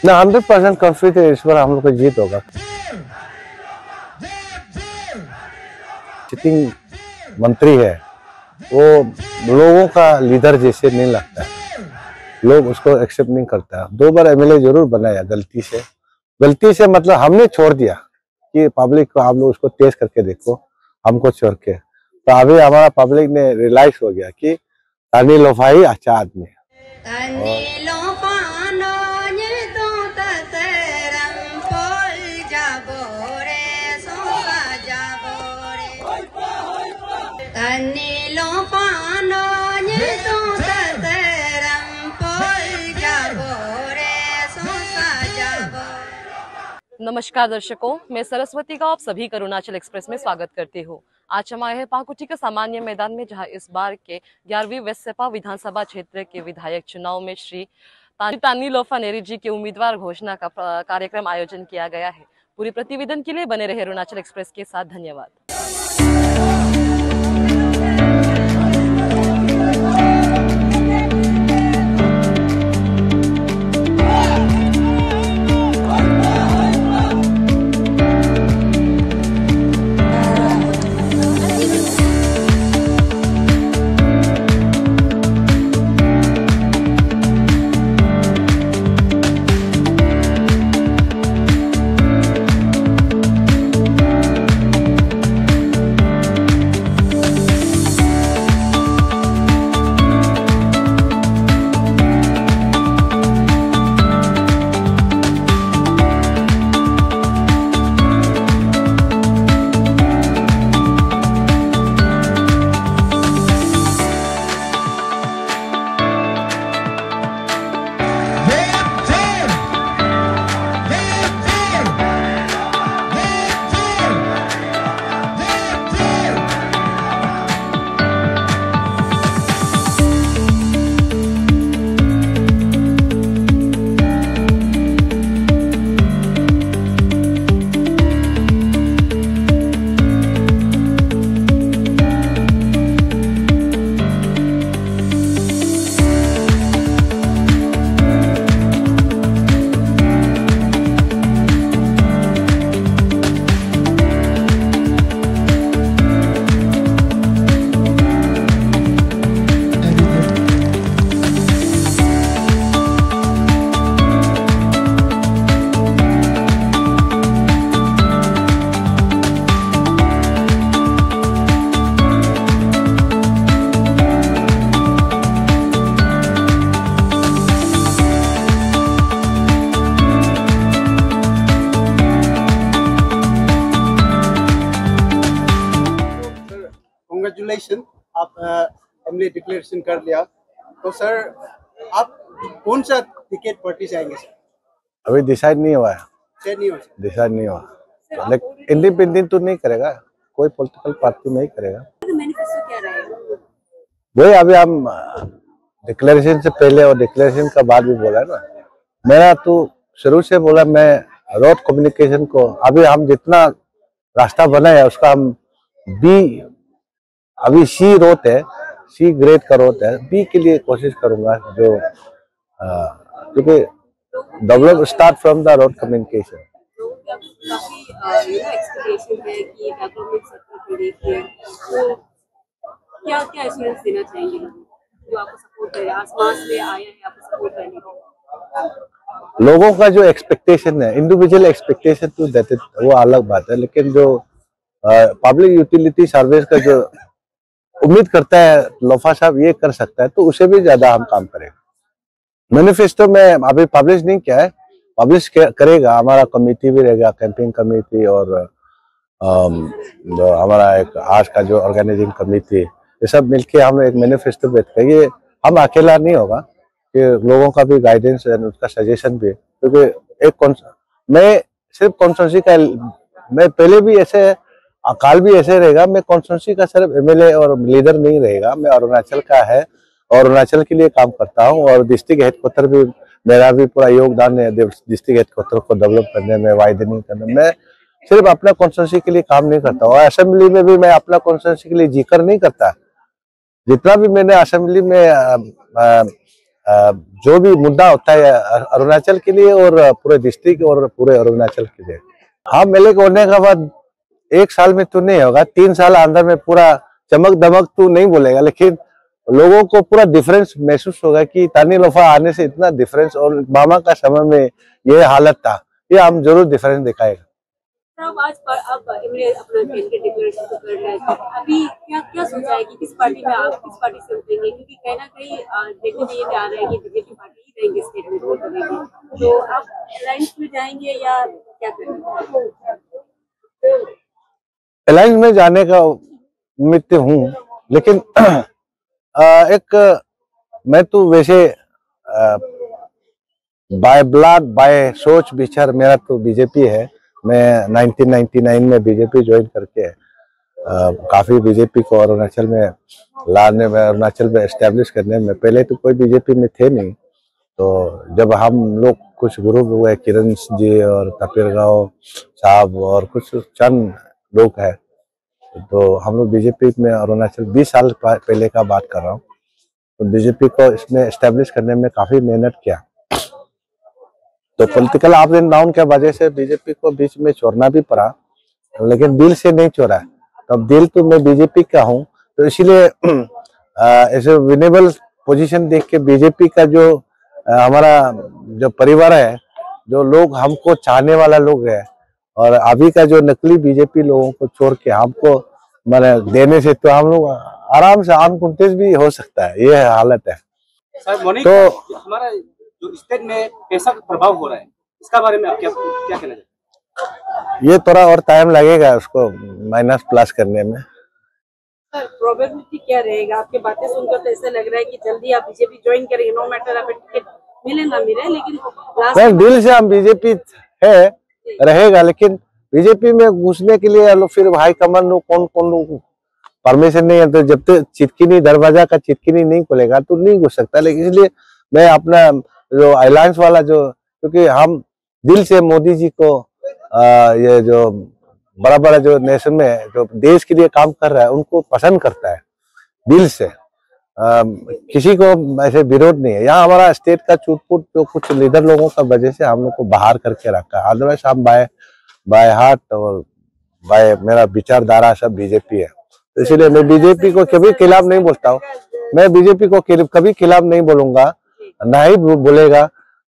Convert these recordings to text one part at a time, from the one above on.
ना 100% कॉन्फिडेंस है, इस बार हम लोग को जीत होगा। सिटिंग मंत्री है वो लोगों का लीडर जैसे नहीं लगता है, लोग उसको एक्सेप्ट नहीं करता। 2 बार एमएलए जरूर बनाया गलती से मतलब हमने छोड़ दिया कि पब्लिक को आप लोग उसको टेस्ट करके देखो, हमको छोड़ के। तो अभी हमारा पब्लिक ने रियलाइज हो गया कि तानी लोफा ही अच्छा आदमी है। नमस्कार दर्शकों, मैं सरस्वती का आप सभी का अरुणाचल एक्सप्रेस में स्वागत करती हूँ। आज हम आए हैं पाकुटी के सामान्य मैदान में, जहां इस बार के 11वीं वेस्ट सेपा विधानसभा क्षेत्र के विधायक चुनाव में श्री तानी लोफा नेरी जी के उम्मीदवार घोषणा का कार्यक्रम आयोजन किया गया है। पूरी प्रतिवेदन के लिए बने रहे अरुणाचल एक्सप्रेस के साथ। धन्यवाद। कांग्रेचुलेशन, आप एमएलए डिक्लेरेशन कर लिया। तो सर आप कौन सा टिकट पार्टी से आएंगे? सर अभी डिसाइड नहीं हुआ है, डिसाइड नहीं हुआ, लेकिन इंडिपेंडेंट तो नहीं करेगा, कोई पॉलिटिकल पार्टी नहीं करेगा। वही अभी हम डिक्लेरेशन से पहले और डिक्लेरेशन का बाद भी बोला है ना। मेरा तो शुरू से बोला, मैं रोड कम्युनिकेशन को अभी हम जितना रास्ता बनाया उसका हम बी, अभी सी रोड है, सी ग्रेड का रोड है, बी के लिए कोशिश करूंगा, जो क्योंकि develop start from the road communication. क्या एश्योरेंस देना चाहेंगे जो आपको सपोर्ट करे, आसपास से आए हैं आपको सपोर्ट करने के? लोगों का जो एक्सपेक्टेशन है, इंडिविजुअल एक्सपेक्टेशन तो देते वो अलग बात है, लेकिन जो पब्लिक यूटिलिटी सर्विस का जो उम्मीद करता है लोफा साहब ये कर सकता है, तो उसे भी ज्यादा हम काम करेंगे। मैनिफेस्टो में अभी पब्लिश नहीं किया है, पब्लिश करेगा, हमारा कमेटी भी रहेगा, कैंपेन कमेटी और हमारा एक आज का जो ऑर्गेनाइजिंग कमेटी, ये सब मिलके हम एक मैनिफेस्टो बैठते हैं। ये हम अकेला नहीं होगा, कि लोगों का भी गाइडेंस है, उसका सजेशन भी, क्योंकि एक मैं सिर्फ कॉन्स्टिट्यूंसी का, मैं पहले भी ऐसे अकाल भी ऐसे रहेगा, मैं कॉन्स्टिट्यूंसी का सिर्फ एमएलए और लीडर नहीं रहेगा, मैं अरुणाचल का है और अरुणाचल के लिए काम करता हूँ, और डिस्ट्रिक्ट हेडक्वार्टर भी मेरा भी पूरा योगदान है डिस्ट्रिक्ट हेडक्वार्टर को डेवलप करने में, वाइडनिंग करने में। सिर्फ अपना कॉन्स्टिट्यूंसी के लिए काम नहीं करता, और असेंबली में भी मैं अपना कॉन्स्टिट्यूंसी के लिए जिक्र नहीं करता। जितना भी मैंने असेंबली में जो भी मुद्दा होता है अरुणाचल के लिए और पूरे डिस्ट्रिक्ट और पूरे अरुणाचल के लिए। हाँ, मेले को होने के बाद 1 साल में तो नहीं होगा, 3 साल अंदर में पूरा चमक दमक तो नहीं बोलेगा, लेकिन लोगों को पूरा डिफरेंस महसूस होगा कि तानी लोफा आने से इतना डिफरेंस, और मामा का समय में ये हालत था, ये हम जरूर डिफरेंस दिखाएगा। अब इमली अपना कैंडिडेट डिक्लेरेशन तो कर रहा है, अभी क्या सोचा है कि किस पार्टी में आप किस पार्टी से उतरेंगे, क्योंकि कहीं ना कहीं देखने में ये आ रहा है कि बीजेपी पार्टी ही रहेंगे स्टेट में रोल करेंगे, तो आप अलायंस में जाएंगे या क्या करेंगे? अलायंस में जाने का उम्मीद तो हूँ, लेकिन मैं तो वैसे बाय ब्लड बाय सोच विचार मेरा तो बीजेपी है। मैं 1999 में बीजेपी ज्वाइन करके काफी बीजेपी को अरुणाचल में लाने में, अरुणाचल में एस्टेब्लिश करने में, पहले तो कोई बीजेपी में थे नहीं, तो जब हम लोग कुछ ग्रुप हुए, किरण जी और तपीर गांव साहब और कुछ चंद लोग हैं, तो हम लोग बीजेपी में अरुणाचल 20 साल पहले का बात कर रहा हूँ, तो बीजेपी को इसमें एस्टेब्लिश करने में काफी मेहनत किया। तो पॉलिटिकल अप एंड डाउन के वजह से बीजेपी को बीच में छोड़ना भी पड़ा, लेकिन दिल से नहीं छोड़ा। तो अब दिल तो मैं बीजेपी का हूँ, तो इसीलिए ऐसे विनेबल पोजीशन देख के बीजेपी का जो हमारा जो परिवार है, जो लोग हमको चाहने वाला लोग है, और अभी का जो नकली बीजेपी लोगों को छोड़ के हमको मैंने देने से तो हम लोग आराम से आम कुंतेज भी हो सकता है, ये हालत है। तो हमारा जो स्टेट में कैसा प्रभाव हो रहा है, इसका बारे में आप क्या कहना चाहते हैं? ये थोड़ा और टाइम लगेगा उसको माइनस प्लस करने में। सर, प्रोबेबिलिटी क्या रहेगा? आपके बातें सुनकर तो ऐसा लग रहा है कि जल्दी आप बीजेपी ज्वाइन करेंगे, नो मैटर आप टिकट मिले ना मिले, लेकिन दिल से हम बीजेपी है रहेगा, लेकिन बीजेपी में घुसने के लिए फिर हाई कमान लोग कौन कौन लोग परमिशन नहीं है, तो जब तक चिटकिनी दरवाजा का चिटकिनी नहीं खुलेगा तो नहीं घुस सकता। लेकिन इसलिए मैं अपना जो अलायंस वाला जो, क्योंकि हम दिल से मोदी जी को ये जो बड़ा बड़ा जो नेशन में जो देश के लिए काम कर रहा है उनको पसंद करता है दिल से, किसी को ऐसे विरोध नहीं है। यहाँ हमारा स्टेट का चुटपुट जो कुछ लीडर लोगों का वजह से हम लोग को बाहर करके रखा है, अदरवाइज हम बाय हार्ट और बाय मेरा विचारधारा सब बीजेपी है। तो इसीलिए मैं बीजेपी को कभी खिलाफ नहीं बोलता हूँ, मैं बीजेपी को कभी खिलाफ नहीं बोलूंगा, ना ही बोलेगा।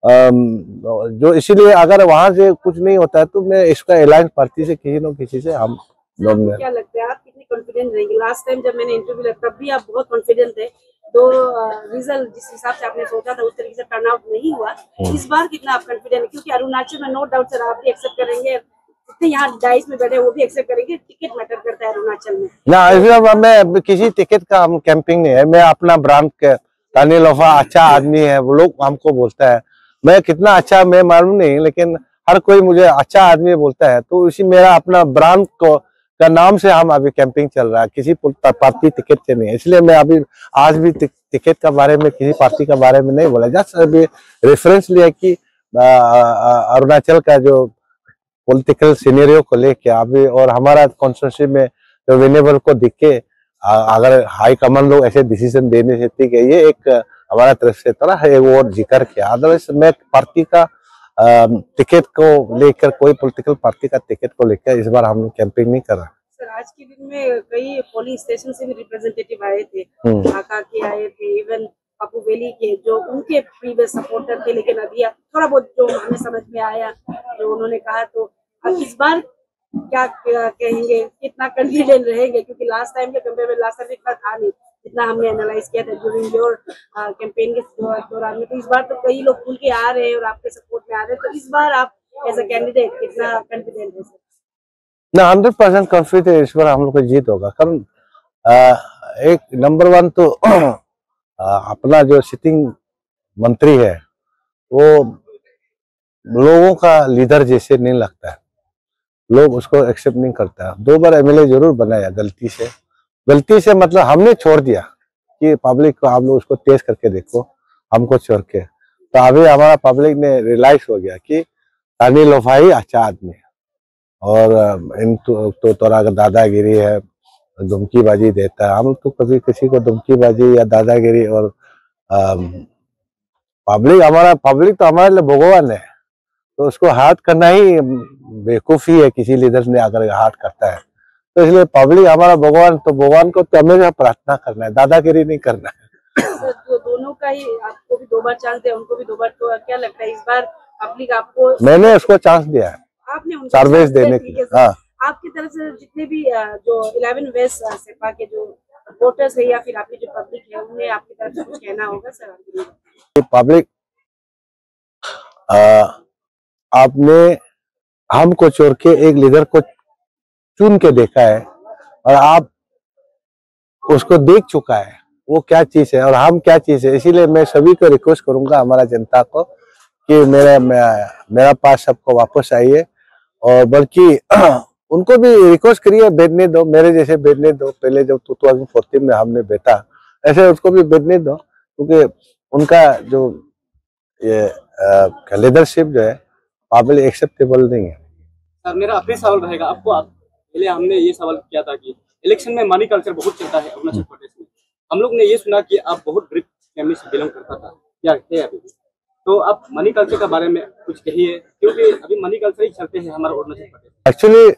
जो इसीलिए अगर वहां से कुछ नहीं होता है तो मैं इसका अलायंस पार्टी से किसी न किसी से हम लोग। क्या लगता है आप कितनी कॉन्फिडेंट रहेंगे? लास्ट टाइम जब मैंने इंटरव्यू लिया तब भी आप बहुत कॉन्फिडेंट थे, दो रिजल्ट जिस हिसाब से आपने सोचा था उस तरीके से टर्न आउट नहीं हुआ, इस बार कितना आप कॉन्फिडेंट है? क्योंकि अरुणाचल में नो डाउट सर आप भी एक्सेप्ट करेंगे, जितने यहाँ डाइस में बैठे वो भी एक्सेप्ट करेंगे, टिकट मैटर करता है अरुणाचल में ना। इसलिए मैं किसी टिकट का हम कैंपिंग नहीं है, मैं अपना ब्रांड के तानी लोफा अच्छा आदमी है, वो लोग हमको बोलता है, मैं कितना अच्छा मैं मालूम नहीं, लेकिन हर कोई मुझे अच्छा आदमी बोलता है, तो इसी मेरा अपना ब्रांड को का नाम से हम अभी कैंपिंग चल रहा है, किसी पार्टी टिकट से नहीं। इसलिए मैं अभी आज भी टिकट का बारे में किसी पार्टी का बारे में नहीं बोला, जस्ट अभी रेफरेंस लिया कि अरुणाचल का जो पॉलिटिकल सिनेरियो को लेके अभी और हमारा कॉन्स्टिट्यूंसी में जो विनेबल को दिख के अगर हाई कमान लोग ऐसे डिसीजन देने से, ठीक है, ये एक हमारा तरफ से थोड़ा है वो जिक्र किया। अदरवाइज मैं पार्टी का टिकट को लेकर, कोई पॉलिटिकल पार्टी का टिकट को लेकर इस बार हम लोग कैंपिंग नहीं कर रहे। सर, आज के दिन में कई पोलिंग स्टेशन से भी रिप्रेजेंटेटिव आए थे, ढाका के आए थे, इवन पप्पू वैली के जो उनके प्रीवियस सपोर्टर थे, लेकिन अभी थोड़ा बहुत जो हमें समझ में आया जो उन्होंने कहा, तो इस बार क्या कहेंगे, कितना कॉन्फिडेंट रहेंगे? क्योंकि लास्ट टाइम के कंपेयर में लास्ट टाइम इतना था नहीं जितना हमने एनालाइज किया था ड्यूरिंग योर कैंपेन के दौरान में, तो इस बार तो कई लोग खुल के आ रहे हैं और आपके सपोर्ट में आ रहे हैं, तो इस बार आप एज अ कैंडिडेट कितना कॉन्फिडेंट है? ना 100% कॉन्फिडेंट इस बार हम लोग को जीत होगा, कारण एक नंबर 1 तो अपना जो सिटिंग मंत्री है वो लोगों का लीडर जैसे नहीं लगता है, लोग उसको एक्सेप्ट नहीं करता। 2 बार एमएलए जरूर बनाया गलती से मतलब हमने छोड़ दिया कि पब्लिक को आप लोग उसको टेस्ट करके देखो, हमको छोड़ के। तो अभी हमारा पब्लिक ने रियलाइज हो गया कि तानी लोफा ही अच्छा आदमी है, और इन तो थोड़ा दादागिरी है, धमकीबाजी देता है। हम तो कभी किसी को धमकीबाजी या दादागिरी और पब्लिक तो हमारे लिए भगवान है, तो उसको हार्ट करना ही बेवकूफी है किसी लीडर ने अगर हार्ट करता है। तो इसलिए पब्लिक हमारा भगवान, तो भगवान को तो हमेशा प्रार्थना करना है, दादागिरी नहीं करना है। तो दोनों का ही, आपको भी 2 बार चांस दिया, उनको भी 2 बार, तो क्या लगता है इस बार पब्लिक आपको? मैंने उसको चांस दिया है, आपने उनको सर्विस देने की। हाँ, आपकी तरफ से जितने भी जो 11 वेस्ट सेपा के जो वोटर्स है या फिर आपकी जो पब्लिक है, उन्हें आपकी तरफ से कुछ कहना होगा सर? पब्लिक, आपने हमको छोड़ के एक लीडर को चुन के देखा है और आप उसको देख चुका है वो क्या चीज है और हम क्या चीज है। इसीलिए मैं सभी को रिक्वेस्ट करूंगा, हमारा जनता को, कि मेरा पास सबको वापस आइए, और बल्कि उनको भी रिक्वेस्ट करिए बैठने दो, मेरे जैसे बैठने दो। पहले जब 2014 में हमने बैठा, ऐसे उसको भी बैठने दो, क्योंकि उनका जो ये लीडरशिप जो है पब्लिक एक्सेप्टेबल नहीं है। सर, मेरा आखिरी सवाल रहेगा आपको। पहले हमने ये सवाल किया था कि इलेक्शन में मनी कल्चर बहुत चलता है अरुणाचल प्रदेश में। हम लोग ने ये सुना कि आप बहुत गरीब फैमिली से बिलोंग करता था या है अभी भी, तो आप मनी कल्चर के बारे में कुछ कहिए, क्योंकि अभी मनी कल्चर ही चलते हैं हमारा Arunachal Pradesh. Actually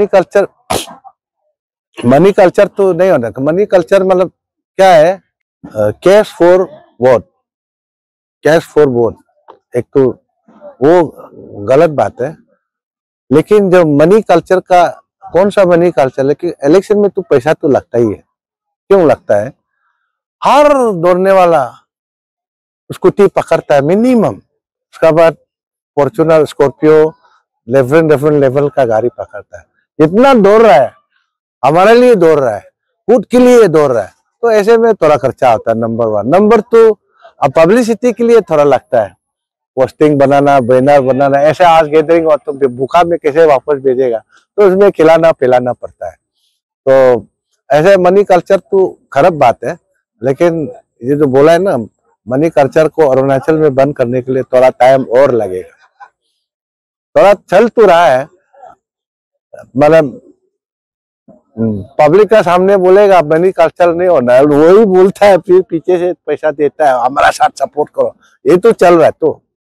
money culture तो नहीं होना। मनी कल्चर मतलब क्या है? Cash for vote, cash for vote, एक तो वो गलत बात है। लेकिन जब मनी कल्चर का, कौन सा मनी कल्चर? लेकिन इलेक्शन में तो पैसा तो लगता ही है। क्यों लगता है? हर दौड़ने वाला स्कूटी पकड़ता है मिनिमम, उसके बाद फॉर्च्यूनर, स्कॉर्पियो, डिफरेंट लेवल का गाड़ी पकड़ता है। इतना दौड़ रहा है, हमारे लिए दौड़ रहा है, खुद के लिए दौड़ रहा है, तो ऐसे में थोड़ा खर्चा होता है। नंबर 1। नंबर 2, अब पब्लिसिटी के लिए थोड़ा लगता है, पोस्टिंग बनाना, बैनर बनाना। ऐसे आज गैदरिंग और तो भूखा में कैसे वापस भेजेगा, तो उसमें खिलाना पिलाना पड़ता है। तो ऐसे मनी कल्चर तो खराब बात है। लेकिन ये जो बोला है ना, मनी कल्चर को अरुणाचल में बंद करने के लिए थोड़ा टाइम और लगेगा। थोड़ा चल तो रहा है, मतलब पब्लिक का सामने बोलेगा मनी कल्चर नहीं होना है, वही बोलता है, फिर पीछे से पैसा देता है, हमारा साथ सपोर्ट करो, ये तो चल रहा है। तो